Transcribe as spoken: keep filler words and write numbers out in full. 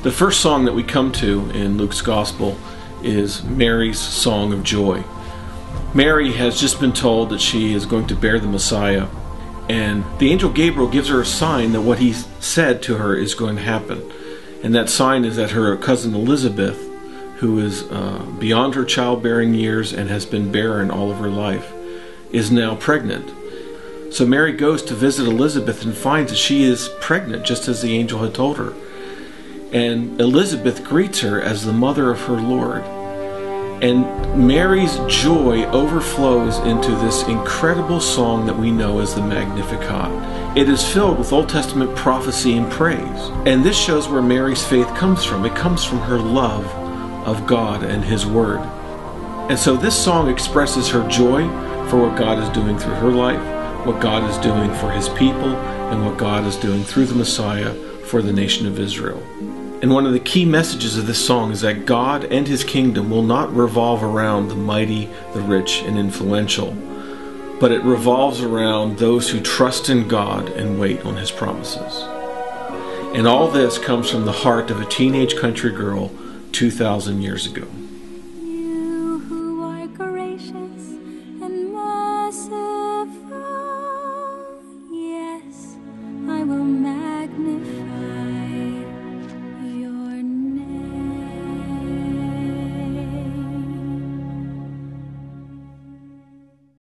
The first song that we come to in Luke's Gospel is Mary's Song of Joy. Mary has just been told that she is going to bear the Messiah, and the angel Gabriel gives her a sign that what he said to her is going to happen. And that sign is that her cousin Elizabeth, who is uh, beyond her childbearing years and has been barren all of her life, is now pregnant. So Mary goes to visit Elizabeth and finds that she is pregnant, just as the angel had told her. And Elizabeth greets her as the mother of her Lord. And Mary's joy overflows into this incredible song that we know as the Magnificat. It is filled with Old Testament prophecy and praise. And this shows where Mary's faith comes from. It comes from her love of God and His Word. And so this song expresses her joy for what God is doing through her life, what God is doing for His people, and what God is doing through the Messiah for the nation of Israel. And one of the key messages of this song is that God and His kingdom will not revolve around the mighty, the rich, and influential, but it revolves around those who trust in God and wait on His promises. And all this comes from the heart of a teenage country girl two thousand years ago.